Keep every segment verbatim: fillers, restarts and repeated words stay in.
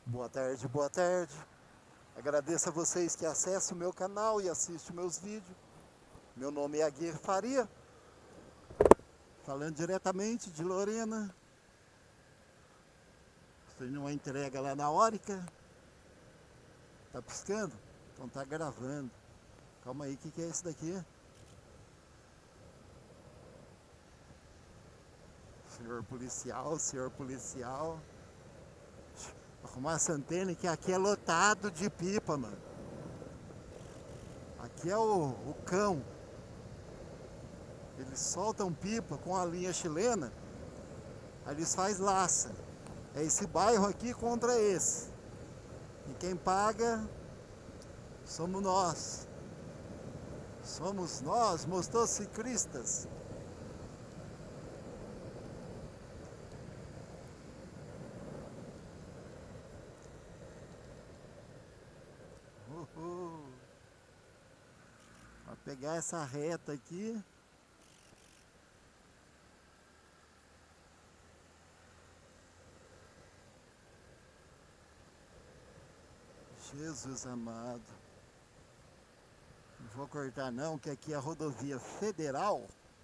Boa tarde, boa tarde. Agradeço a vocês que acessam o meu canal e assistem meus vídeos. Meu nome é Aguirre Faria, falando diretamente de Lorena. Fazendo uma entrega lá na Órica. Tá piscando? Então tá gravando. Calma aí, o que, que é isso daqui? Senhor policial, senhor policial. Arrumar essa antena que aqui é lotado de pipa, mano. Aqui é o, o cão. Eles soltam pipa com a linha chilena. Aí eles fazem laça. É esse bairro aqui contra esse. E quem paga somos nós. Somos nós, motociclistas. Uhul. Vou pegar essa reta aqui. Jesus amado. Não vou cortar não, que aqui é a rodovia federal.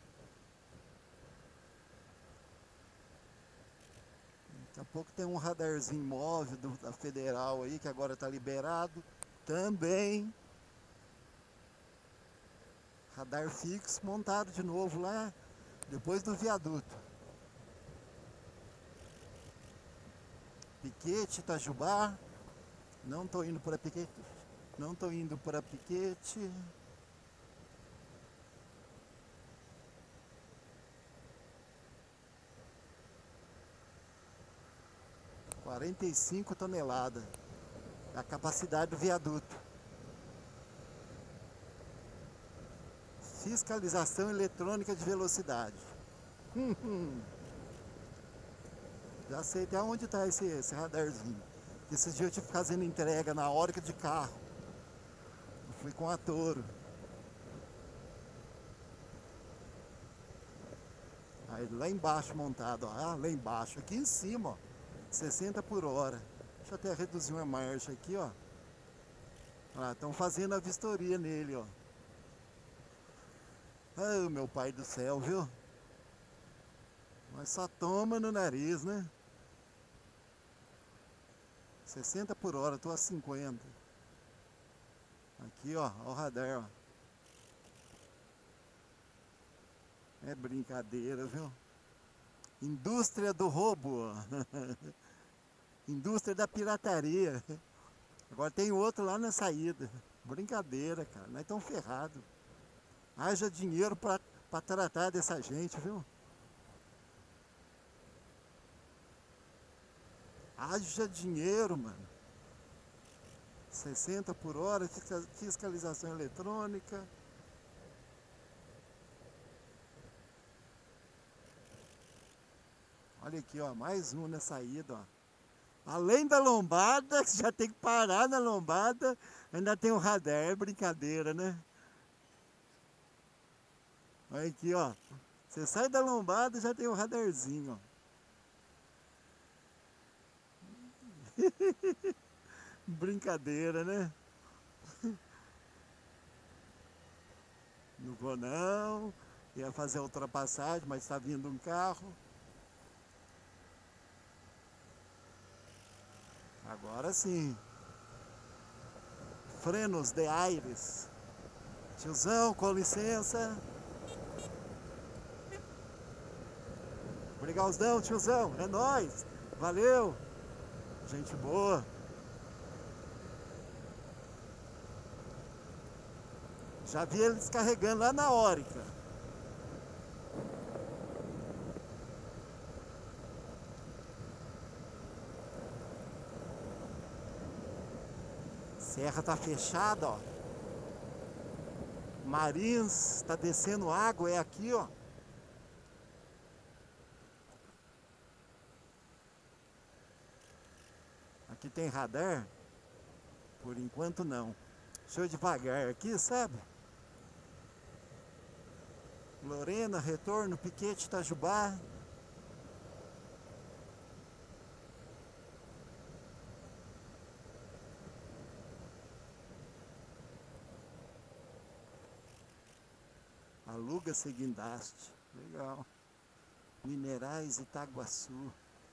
Daqui a pouco tem um radarzinho móvel do, da federal aí, que agora está liberado. Também. Radar fixo montado de novo lá, depois do viaduto. Piquete, Itajubá. Não estou indo para Piquete. Não estou indo para Piquete. quarenta e cinco toneladas. A capacidade do viaduto. Fiscalização eletrônica de velocidade. Já sei até onde está esse, esse radarzinho. Esses dias eu tive fazendo entrega na Órica de carro. Eu fui com a Toro. Aí lá embaixo montado, ó. Ah, lá embaixo. Aqui em cima, ó. sessenta por hora. Deixa eu até reduzir uma marcha aqui, ó. Ah, estão fazendo a vistoria nele, ó. Ah, meu pai do céu, viu? Mas só toma no nariz, né? sessenta por hora, tô a cinquenta. Aqui, ó, ó o radar, ó. É brincadeira, viu? Indústria do roubo. Indústria da pirataria. Agora tem outro lá na saída. Brincadeira, cara. Nós estamos ferrados. Haja dinheiro pra, pra tratar dessa gente, viu? Haja dinheiro, mano. sessenta por hora, fiscalização eletrônica. Olha aqui, ó, mais um na saída, ó. Além da lombada, já tem que parar na lombada, ainda tem o radar, é brincadeira, né? Olha aqui, ó. Você sai da lombada, já tem o radarzinho, ó. Brincadeira, né? Não vou não. Ia fazer a ultrapassagem, mas está vindo um carro. Agora sim. Frenos de aires. Tiozão, com licença. Obrigadão, tiozão. É nóis. Valeu. Gente boa. Já vi eles carregando lá na Órica. Serra tá fechada, ó. Marins, tá descendo água, é aqui, ó. Aqui tem radar? Por enquanto não. Deixa eu devagar aqui, sabe? Lorena, retorno, Piquete, Itajubá. Aluga-se guindaste. Legal. Minerais Itaguaçu.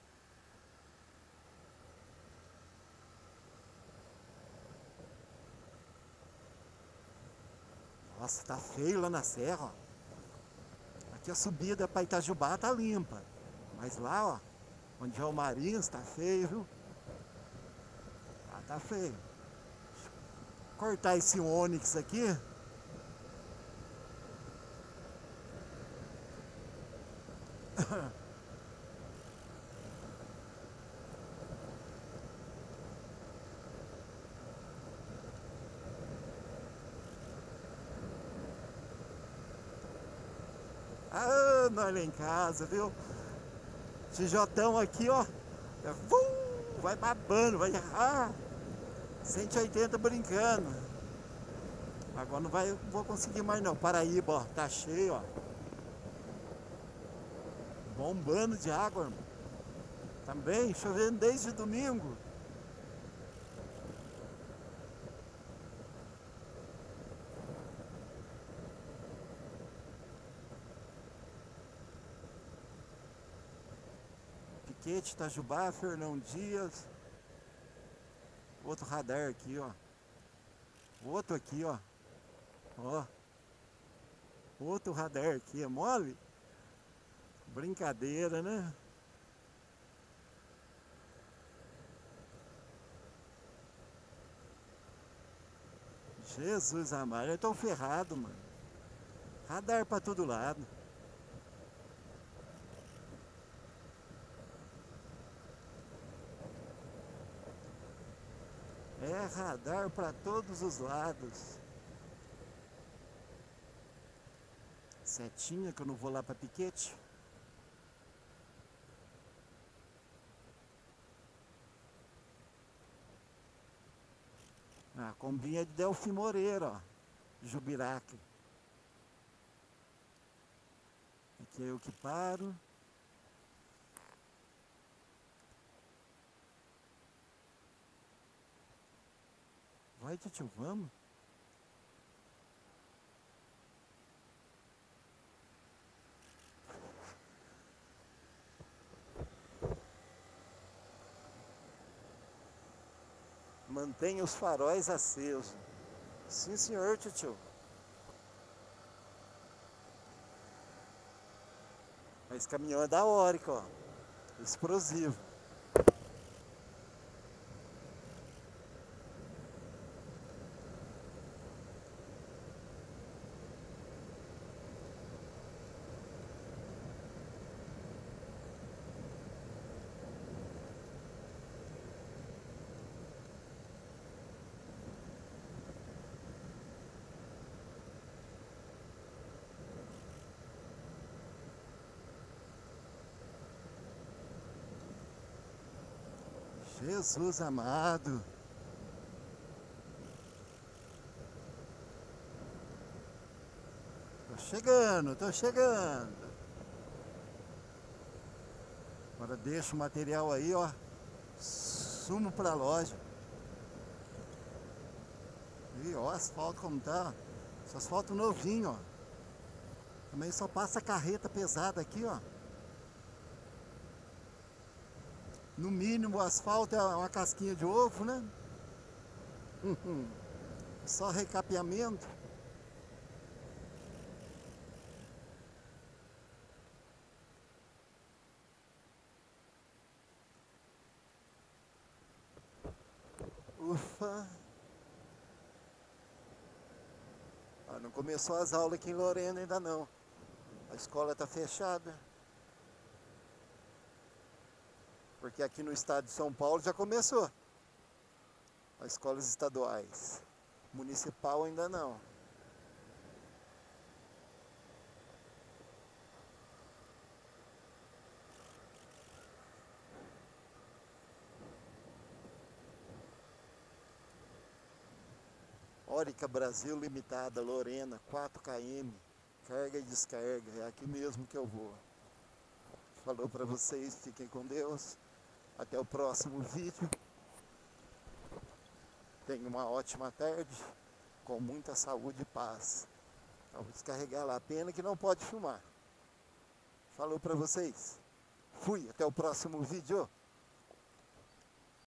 Nossa, tá feio lá na serra, ó. Aqui a subida para Itajubá tá limpa. Mas lá, ó, onde é o Marinhos, tá feio, viu? Ah, tá feio. Deixa eu cortar esse Onix aqui. Ah, nós lá em casa, viu? Tijotão aqui, ó. É, vum, vai babando, vai. Ah, cento e oitenta brincando. Agora não vai, vou conseguir mais não. Paraíba, ó, tá cheio, ó. Bombando de água, irmão. Também chovendo desde domingo. Piquete, Itajubá, Fernão Dias. Outro radar aqui, ó. Outro aqui, ó. Ó. Outro radar aqui, é mole? Brincadeira, né? Jesus amado, eu tô ferrado, mano. Radar pra todo lado. É radar pra todos os lados. Setinha que eu não vou lá pra piquete. A combinha é de Delfim Moreira, ó. Jubiraca. Aqui é eu que paro. Vai, tio, vamos. Mantenha os faróis acesos. Sim, senhor, tio. Esse caminhão é da Orica, ó. Explosivo. Jesus amado. Tô chegando, tô chegando. Agora deixa o material aí, ó. Sumo pra loja. E ó, o asfalto como tá. Esse asfalto novinho, ó. Também só passa carreta pesada aqui, ó. No mínimo o asfalto é uma casquinha de ovo, né? Só recapeamento. Ufa. Ah, não começou as aulas aqui em Lorena ainda não. A escola tá fechada. Porque aqui no estado de São Paulo já começou. As escolas estaduais. Municipal ainda não. Orica Brasil Limitada, Lorena, quatro quilômetros, carga e descarga, é aqui mesmo que eu vou. Falou pra vocês, fiquem com Deus, até o próximo vídeo. Tenham uma ótima tarde, com muita saúde e paz. Vamos descarregar lá. Pena que não pode filmar. Falou pra vocês. Fui, até o próximo vídeo.